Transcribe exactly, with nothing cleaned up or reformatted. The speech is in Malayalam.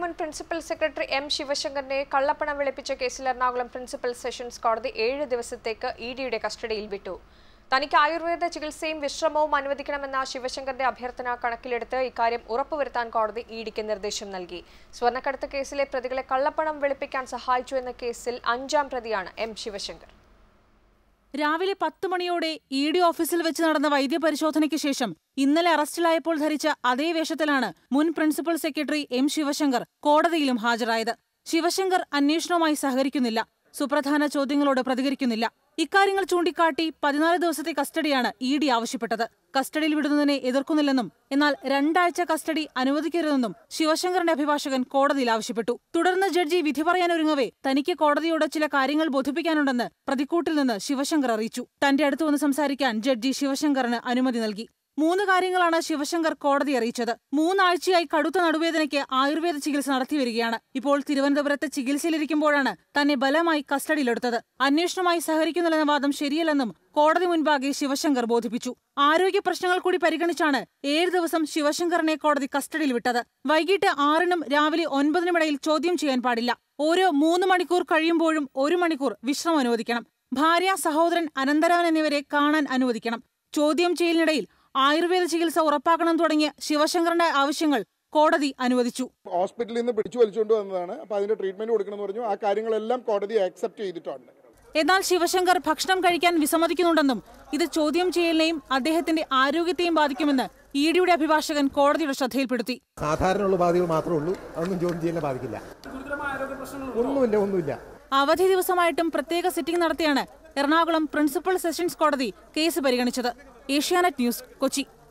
മുൻ പ്രിൻസിപ്പൽ സെക്രട്ടറി എം ശിവശങ്കറിനെ കള്ളപ്പണം വെളുപ്പിച്ച കേസിൽ എറണാകുളം പ്രിൻസിപ്പൽ സെഷൻസ് കോടതി ഏഴ് ദിവസത്തേക്ക് ഇ ഡിയുടെ കസ്റ്റഡിയിൽ വിട്ടു. തനിക്ക് ആയുർവേദ ചികിത്സയും വിശ്രമവും അനുവദിക്കണമെന്ന ശിവശങ്കറിന്റെ അഭ്യർത്ഥന കണക്കിലെടുത്ത് ഇക്കാര്യം ഉറപ്പുവരുത്താൻ കോടതി ഇ ഡിക്ക് നിർദ്ദേശം നൽകി. സ്വർണ്ണക്കടത്ത് കേസിലെ പ്രതികളെ കള്ളപ്പണം വെളുപ്പിക്കാൻ സഹായിച്ചു എന്ന കേസിൽ അഞ്ചാം പ്രതിയാണ് എം ശിവശങ്കർ. രാവിലെ പത്ത് മണിയോടെ ഇ ഡി ഓഫീസിൽ വെച്ച് നടന്ന വൈദ്യപരിശോധനയ്ക്ക് ശേഷം ഇന്നലെ അറസ്റ്റിലായപ്പോൾ ധരിച്ച അതേ വേഷത്തിലാണ് മുൻ പ്രിൻസിപ്പൽ സെക്രട്ടറി എം ശിവശങ്കർ കോടതിയിലും ഹാജരായത്. ശിവശങ്കർ അന്വേഷണവുമായി സഹകരിക്കുന്നില്ല, സുപ്രധാന ചോദ്യങ്ങളോട് പ്രതികരിക്കുന്നില്ല. ഇക്കാര്യങ്ങൾ ചൂണ്ടിക്കാട്ടി പതിനാല് ദിവസത്തെ കസ്റ്റഡിയാണ് ഇ ഡി ആവശ്യപ്പെട്ടത്. കസ്റ്റഡിയിൽ വിടുന്നതിനെ എതിർക്കുന്നില്ലെന്നും എന്നാൽ രണ്ടാഴ്ച കസ്റ്റഡി അനുവദിക്കരുതെന്നും ശിവശങ്കറിന്റെ അഭിഭാഷകൻ കോടതിയിൽ ആവശ്യപ്പെട്ടു. തുടർന്ന് ജഡ്ജി വിധി പറയാനൊരുങ്ങവേ തനിക്ക് കോടതിയോട് ചില കാര്യങ്ങൾ ബോധിപ്പിക്കാനുണ്ടെന്ന് പ്രതിക്കൂട്ടിൽ നിന്ന് ശിവശങ്കർ അറിയിച്ചു. തന്റെ അടുത്ത് വന്ന് സംസാരിക്കാൻ ജഡ്ജി ശിവശങ്കറിന് അനുമതി നൽകി. മൂന്ന് കാര്യങ്ങളാണ് ശിവശങ്കർ കോടതി അറിയിച്ചത്. മൂന്നാഴ്ചയായി കടുത്ത നടുവേദനയ്ക്ക് ആയുർവേദ ചികിത്സ നടത്തിവരികയാണ്. ഇപ്പോൾ തിരുവനന്തപുരത്ത് ചികിത്സയിലിരിക്കുമ്പോഴാണ് തന്നെ ബലമായി കസ്റ്റഡിയിലെടുത്തത്. അന്വേഷണവുമായി സഹകരിക്കുന്നില്ലെന്ന വാദം ശരിയല്ലെന്നും കോടതി മുൻപാകെ ശിവശങ്കർ ബോധിപ്പിച്ചു. ആരോഗ്യ പ്രശ്നങ്ങൾ കൂടി പരിഗണിച്ചാണ് ഏഴ് ദിവസം ശിവശങ്കറിനെ കോടതി കസ്റ്റഡിയിൽ വിട്ടത്. വൈകിട്ട് ആറിനും രാവിലെ ഒൻപതിനുമിടയിൽ ചോദ്യം ചെയ്യാൻ പാടില്ല. ഓരോ മൂന്ന് മണിക്കൂർ കഴിയുമ്പോഴും ഒരു മണിക്കൂർ വിശ്രമം അനുവദിക്കണം. ഭാര്യ, സഹോദരൻ, അനന്തരവൻ എന്നിവരെ കാണാൻ അനുവദിക്കണം. ചോദ്യം ചെയ്യലിനിടയിൽ ആയുർവേദ ചികിത്സ ഉറപ്പാക്കണം തുടങ്ങിയ ശിവശങ്കറിന്റെ ആവശ്യങ്ങൾ കോടതി അനുവദിച്ചു. ഹോസ്പിറ്റലിൽ നിന്ന് പിടിച്ചു വലിച്ചുകൊണ്ട് വന്നതാണ്. അപ്പോൾ അതിന്റെ ട്രീറ്റ്മെന്റ് കൊടുക്കണമെന്ന് പറഞ്ഞു. ആ കാര്യങ്ങളെല്ലാം കോടതി ആക്സെപ്റ്റ് ചെയ്തിട്ടുണ്ട്. എന്നാൽ ശിവശങ്കർ ഭക്ഷണം കഴിക്കാൻ വിസമ്മതിക്കുന്നുണ്ടെന്നും ഇത് ചോദ്യം ചെയ്യലിനെയും അദ്ദേഹത്തിന്റെ ആരോഗ്യത്തെയും ബാധിക്കുമെന്ന് ഇ ഡിയുടെ അഭിഭാഷകൻ കോടതിയുടെ ശ്രദ്ധയിൽപ്പെടുത്തി. സാധാരണയുള്ള ബാധകൾ മാത്രമേ ഉള്ളൂ, അതൊന്നും ചോദ്യം ചെയ്യലിനെ ബാധിക്കില്ല. ഒന്നുമില്ല ഒന്നുമില്ല അവധി ദിവസമായിട്ടും പ്രത്യേക സിറ്റിംഗ് നടത്തിയാണ് എറണാകുളം പ്രിൻസിപ്പൽ സെഷൻസ് കോടതി കേസ് പരിഗണിച്ചത്. ഏഷ്യാനെറ്റ് ന്യൂസ്, കൊച്ചി.